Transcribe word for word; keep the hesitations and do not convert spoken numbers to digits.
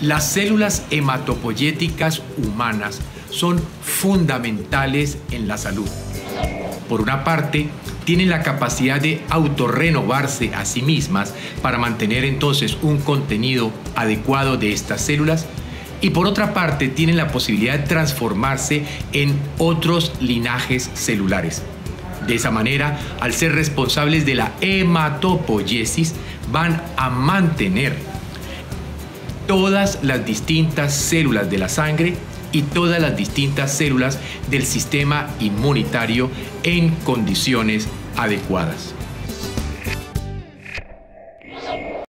Las células hematopoyéticas humanas son fundamentales en la salud. Por una parte, tienen la capacidad de autorrenovarse a sí mismas para mantener entonces un contenido adecuado de estas células, y por otra parte tienen la posibilidad de transformarse en otros linajes celulares. De esa manera, al ser responsables de la hematopoiesis, van a mantener todas las distintas células de la sangre y todas las distintas células del sistema inmunitario en condiciones adecuadas.